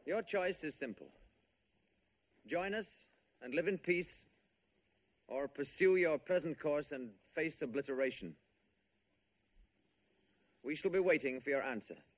Your choice is simple. Join us and live in peace, or pursue your present course and face obliteration. We shall be waiting for your answer.